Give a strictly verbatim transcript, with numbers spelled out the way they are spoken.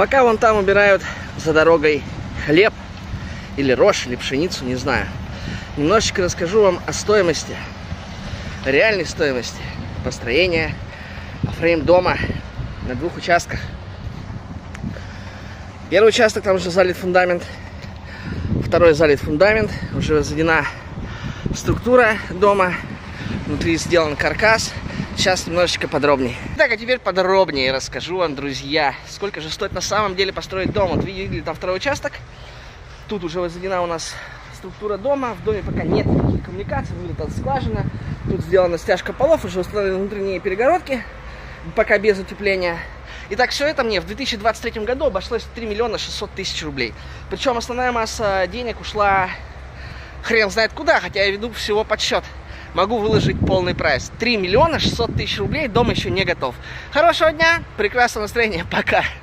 Пока вон там убирают за дорогой хлеб, или рожь, или пшеницу, не знаю. Немножечко расскажу вам о стоимости, реальной стоимости построения фрейм дома на двух участках. Первый участок, там уже залит фундамент. Второй залит фундамент. Уже возведена структура дома. Внутри сделан каркас. Сейчас немножечко подробнее. Так, а теперь подробнее расскажу вам, друзья, сколько же стоит на самом деле построить дом. Вот видели там второй участок. Тут уже возведена у нас структура дома. В доме пока нет никаких коммуникаций. Выглядит от скважина. Тут сделана стяжка полов. Уже установлены внутренние перегородки. Пока без утепления. Итак, все это мне в две тысячи двадцать третьем году обошлось три миллиона шестьсот тысяч рублей. Причем основная масса денег ушла хрен знает куда, хотя я веду всего подсчет. Могу выложить полный прайс. три миллиона шестьсот тысяч рублей, дом еще не готов. Хорошего дня, прекрасного настроения, пока.